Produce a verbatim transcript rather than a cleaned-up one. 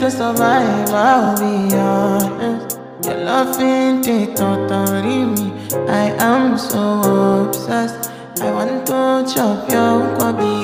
To survive, I'll be honest. Your love ain't it totally me. I am so obsessed. I want to chop your kwabi.